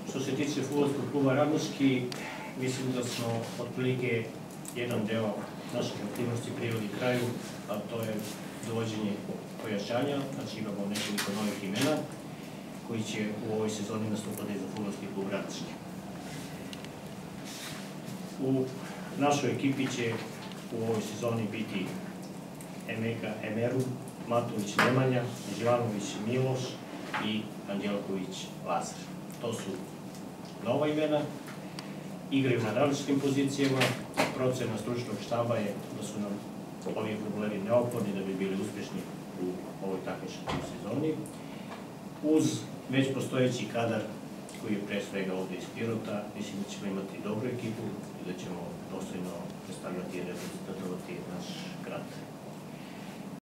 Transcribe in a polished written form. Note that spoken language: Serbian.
Što se tiče fudbalskog kluba Radnički, mislim da smo otprilike jedan deo naših aktivnosti priveli kraju, a to je dovođenje pojačanja, znači imamo nekoliko novih imena koji će u ovoj sezoni nastupati za fudbalski klub Radnički. U našoj ekipi će u ovoj sezoni biti Emeka Emeru, Matović Nemanja, Živanović Miloš i Anđelković Lazar. To su nova imena, igraju na različitim pozicijama, procena stručnog štaba je da su nam ovi problemi neophodni da bi bili uspješni u ovoj takmičarskoj sezoni. Uz već postojeći kadar koji je pre svega ovde iz Pirota, mislim da ćemo imati dobru ekipu i da ćemo dostojno predstavljati i reprezentovati naš grad.